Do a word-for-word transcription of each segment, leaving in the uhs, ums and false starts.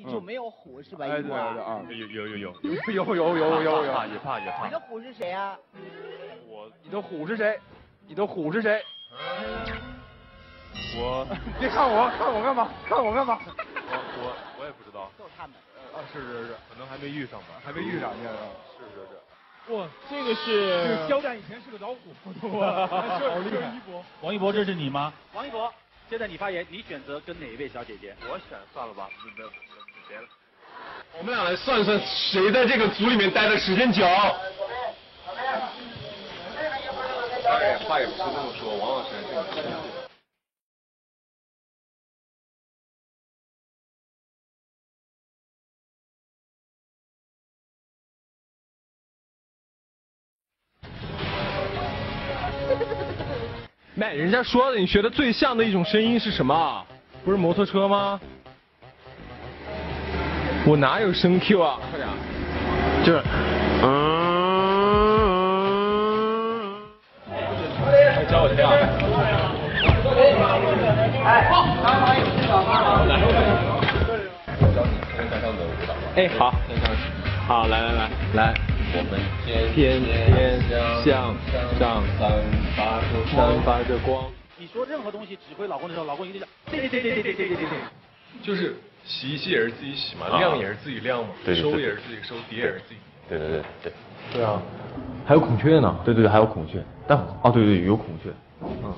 你就没有虎是吧？ 哎， 一波啊， 有有有有有有有有有有， 也怕也怕。 你的虎是谁啊？ 我， 你的虎是谁？你的虎是谁？ 我， 别看我，看我干嘛？看我干嘛？ 我我我也不知道。 就他们。 啊，是是是， 可能还没遇上吧， 还没遇上呢。 是是是。 哇，这个是。 这个肖战以前是个老虎，哇，好厉害！ 一博，王一博，这是你吗？ 王一博，现在你发言，你选择跟哪一位小姐姐？ 我选算了吧，别别别了。 我们俩来算算谁在这个组里面待的时间久。当然话也不是这么说，王老师这个。 麦，人家说的，你学的最像的一种声音是什么？不是摩托车吗？我哪有声 Q 啊？快点，就是，嗯。快教我跳。哎，哎，好，好，来来来来。我们天天向上散发着散发着光。 你说任何东西指挥老公的时候，老公一定讲对对对对对对对对对。 就是洗衣机也是自己洗嘛，晾也是自己晾嘛，收也是自己收，叠也是自己叠。 对对对对。 对啊，还有孔雀呢。 对对对，还有孔雀。但哦对对有孔雀。嗯。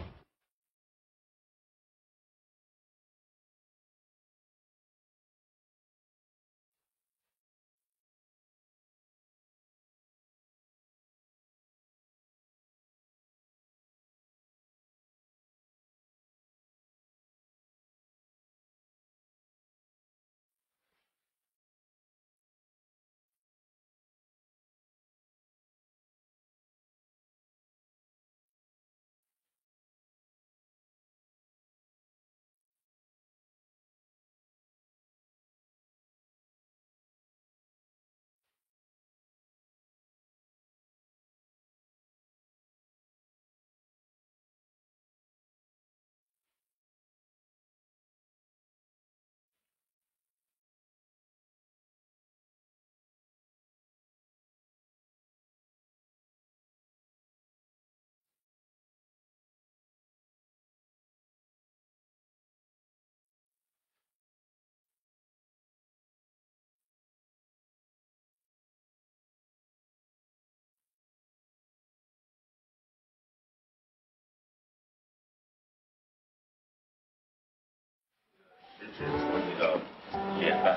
是我一个典范。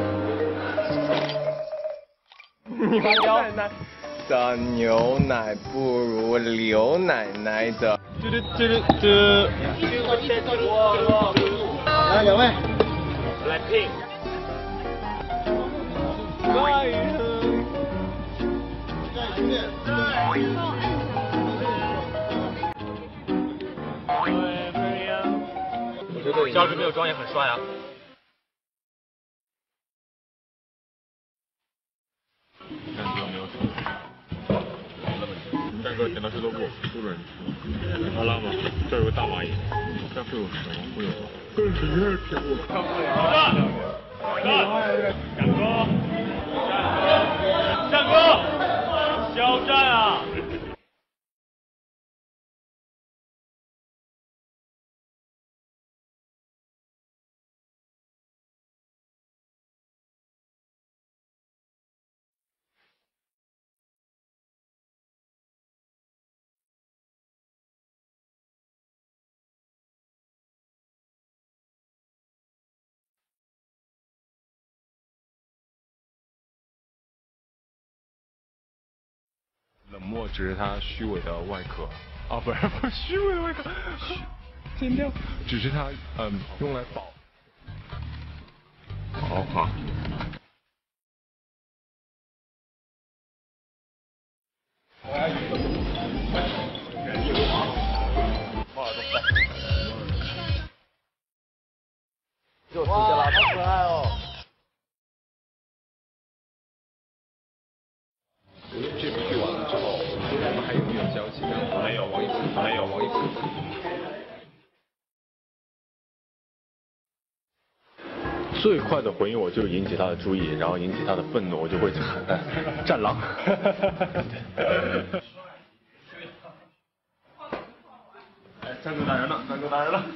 牛奶的牛奶不如刘奶奶的。嘟嘟嘟嘟嘟。 来，两位。 来拼。 我觉得要是没有妆也很帅啊。 战哥没有成功。战哥剪刀石头布，输了人。好了吗？这有个大蚂蚁，这会有什么？会有。更直接的题目。战哥，战哥，肖战啊！ 冷漠只是他虚伪的外壳，啊，不是不是虚伪的外壳，剪掉，只是他嗯用来保。好好。 又出去了，好可爱哦。 这部剧完了之后，我们还有没有交集？ 没有王一博，没有王一博。 最快的回应我就是引起他的注意，然后引起他的愤怒，我就会喊战狼。 哎，战斗达人了，战斗达人了。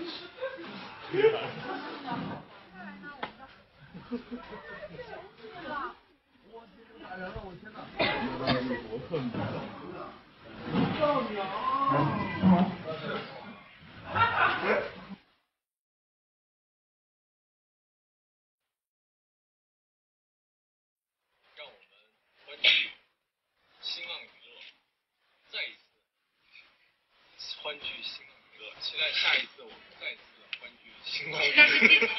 新浪娱乐，再一次欢聚新浪娱乐，期待下一次我们再次欢聚新浪娱乐。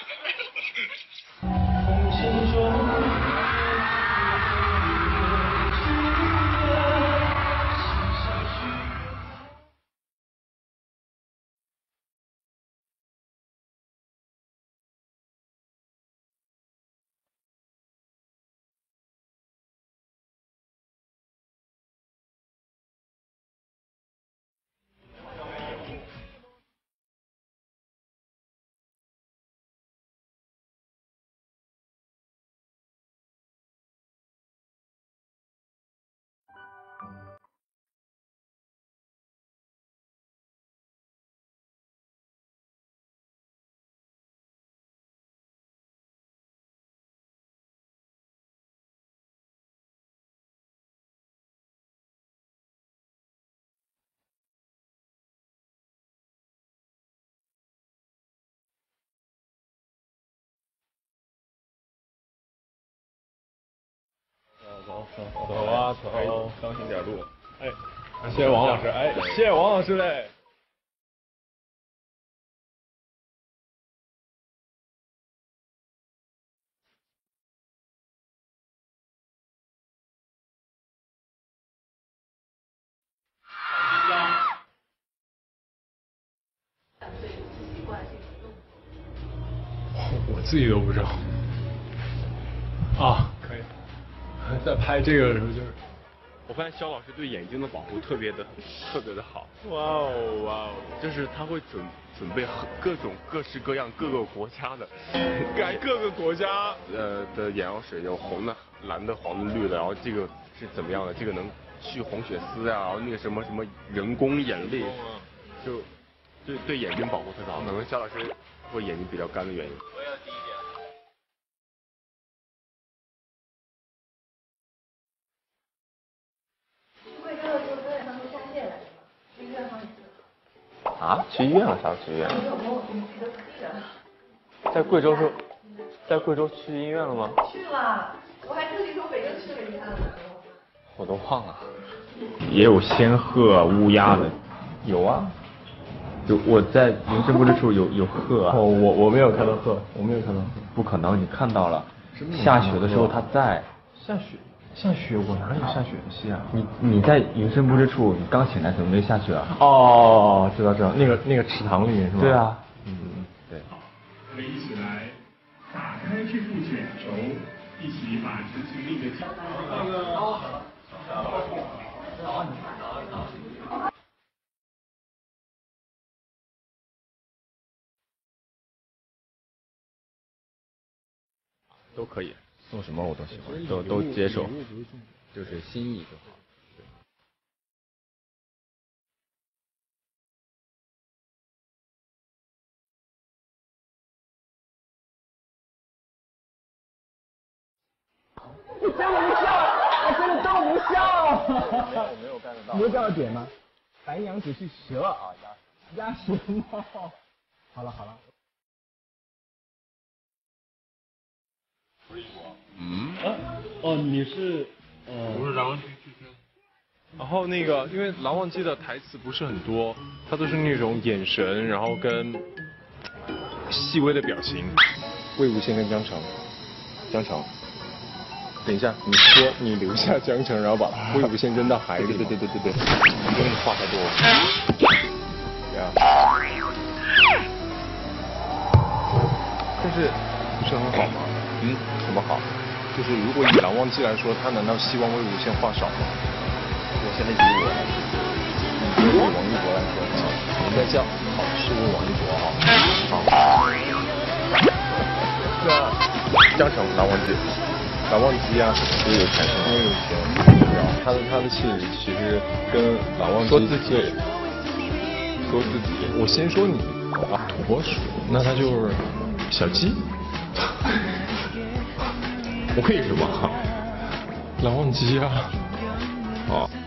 走走走啊走！当心点路。哎，谢谢王老师，哎，谢谢王老师嘞。我自己都不知道。啊，可以。在拍这个的时候就是， 我发现肖老师对眼睛的保护特别的特别的好。 哇哦哇哦， 就是他会准准备各种各式各样各个国家的， 改各个国家呃的眼药水，有红的、蓝的、黄的、绿的，然后这个是怎么样的？这个能去红血丝啊，然后那个什么什么人工眼泪，就对对眼睛保护特别好。可能肖老师会眼睛比较干的原因。 我要第一点。 啊？去医院了？啥时候去医院？在贵州是，在贵州去医院了吗？ 去了，我还特地从北京去了一趟呢。 我都忘了。 也有仙鹤、乌鸦的。 有啊。 有我在营生部之处有有鹤啊。 哦，我我没有看到鹤，我没有看到鹤。 不可能，你看到了。下雪的时候它在。 下雪。下雪，我哪有下雪的戏啊？ 你你在营生部之处，你刚醒来怎么没下雪啊？ 哦，知道知道，那个那个池塘里面是吗？ 对啊， 嗯对。 我们一起来打开这副卷轴，一起把执行力的那个。 都可以。 做什么我都喜欢， 都都接受， 就是心意就好。 你真无效，我真的都无效。 我没有 get 到。 你有 get 到点吗？白羊只是蛇啊，鸭鸭舌帽。好了好了。 嗯？ 啊？哦，你是呃。 我是蓝忘机剧生。然后那个，因为蓝忘机的台词不是很多，他都是那种眼神，然后跟细微的表情。 魏无羡跟江澄，江澄。 等一下，你说你留下江澄，然后把魏无羡扔到海里。 对对对对对对，你真的话太多了。 对啊。但是不是很好吗？ 嗯，什么好？ 就是如果以蓝忘机来说，他难道希望魏无羡话少吗？ 我现在以我来说，以王一博来说，应该叫好，是问王一博啊。好。 那江城蓝忘机，蓝忘机啊，也有钱，因为有钱。然后他的他的气质其实跟蓝忘机说自己， 说自己， 我先说你啊，土拨鼠，那他就是小鸡。 为什么？ 蓝忘机啊。 哦。